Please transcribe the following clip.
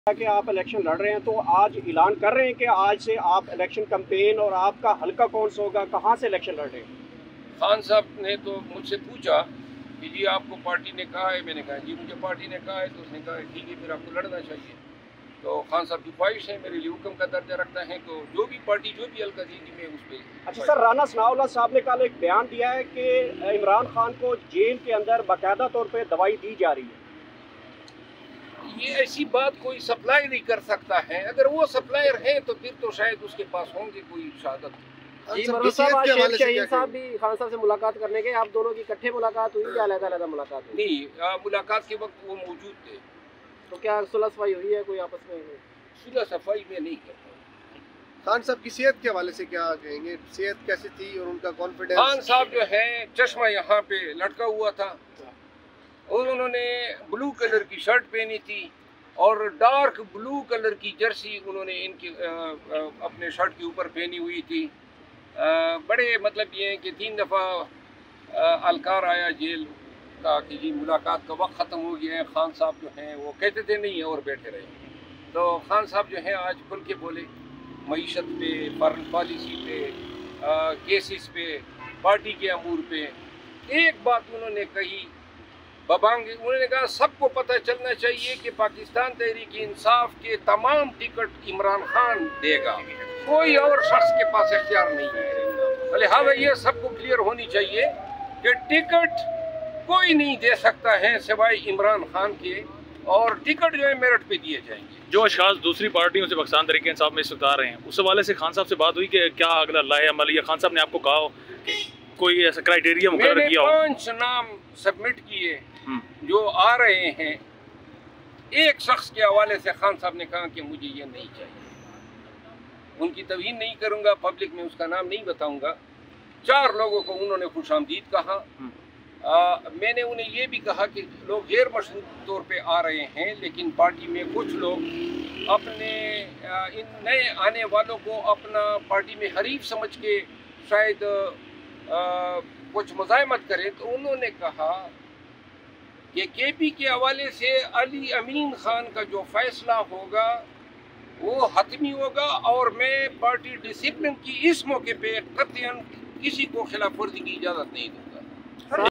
کہ آپ الیکشن لڑ رہے ہیں تو آج اعلان کر رہے ہیں کہ آج سے آپ الیکشن کمپین اور آپ کا حلقہ کون سا ہوگا، کہاں سے الیکشن لڑ رہے ہیں؟ خان صاحب نے تو مجھ سے پوچھا کہ جی آپ کو پارٹی نے کہا ہے، میں نے کہا جی مجھے پارٹی نے کہا ہے، تو اس نے کہا ٹھیک ہے پھر آپ کو لڑنا چاہیے۔ تو خان صاحب کی خواہش ہے، میرے لیے حکم کا درجہ رکھتا ہے، تو جو بھی پارٹی جو بھی حلقہ دے گی میں اس پہ۔ اچھا سر، رانا ثناءاللہ صاحب نے کل ایک بیان دیا ہے کہ عمران خان کو جیل کے اندر باقاعدہ طور پہ دوائی دی جا رہی ہے۔ یہ ایسی بات کوئی سپلائی نہیں کر سکتا ہے، اگر وہ سپلائر ہیں تو پھر تو شاید اس کے پاس ہوں گے کوئی شہادت۔ جی مروت صاحب، آج شیخ شہین صاحب بھی خان صاحب سے ملاقات کرنے گئے، آپ دونوں کی اکٹھے ملاقات ہوئی یا علیحدہ علیحدہ ملاقات ہوئی؟ نہیں، ملاقات کے وقت وہ موجود تھے۔ تو کیا صلح صفائی ہوئی ہے کوئی آپس میں؟ صلح صفائی میں نہیں کرتا۔ خان صاحب کی صحت کے حوالے سے کیا کہیں گے؟ صحت کیسی تھی اور ان کا کانفیڈنس؟ خان صاحب جو ہے چشمہ یہاں پہ لٹکا ہوا تھا اور انہوں نے بلو کلر کی شرٹ پہنی تھی اور ڈارک بلو کلر کی جرسی انہوں نے ان کی اپنے شرٹ کے اوپر پہنی ہوئی تھی۔ بڑے مطلب یہ ہے کہ 3 دفعہ الکار آیا جیل کا کہ جی ملاقات کا وقت ختم ہو گیا ہے، خان صاحب جو ہیں وہ کہتے تھے نہیں اور بیٹھے رہے۔ تو خان صاحب جو ہیں آج کھل کے بولے معیشت پہ، فارن پالیسی پہ، کیسز پہ، پارٹی کے امور پہ۔ ایک بات انہوں نے کہی ببانگ، انہوں نے کہا سب کو پتہ چلنا چاہیے کہ پاکستان تحریک انصاف کے تمام ٹکٹ عمران خان دے گا، کوئی اور شخص کے پاس اختیار نہیں ہے۔ لہٰذا یہ سب کو کلیئر ہونی چاہیے کہ ٹکٹ کوئی نہیں دے سکتا ہے سوائے عمران خان کے، اور ٹکٹ جو ہے میرٹ پہ دیے جائیں گے۔ جو اشخاص دوسری پارٹیوں سے پاکستان تحریک انصاف میں اتار رہے ہیں، اس حوالے سے خان صاحب سے بات ہوئی کہ کیا اگلا لائے عمل، یا خان صاحب نے آپ کو کہا ہو کہ کوئی ایسا کرائیٹیریا مقرر کیا ہو؟ میں نے 5 نام سبمٹ کیے جو آ رہے ہیں۔ ایک شخص کے حوالے سے خان صاحب نے کہا کہ مجھے یہ نہیں چاہیے، ان کی توہین نہیں کروں گا، پبلک میں اس کا نام نہیں بتاؤں گا۔ 4 لوگوں کو انہوں نے خوش آمدید کہا۔ میں نے انہیں یہ بھی کہا کہ لوگ غیر مشروط طور پہ آ رہے ہیں، لیکن پارٹی میں کچھ لوگ اپنے ان نئے آنے والوں کو اپنا پارٹی میں حریف سمجھ کے شاید کچھ مزاحمت کرے، تو انہوں نے کہا کہ کے پی کے حوالے سے علی امین خان کا جو فیصلہ ہوگا وہ حتمی ہوگا، اور میں پارٹی ڈسپلن کی اس موقع پہ قطعاً کسی کو خلاف ورزی کی اجازت نہیں دوں گا۔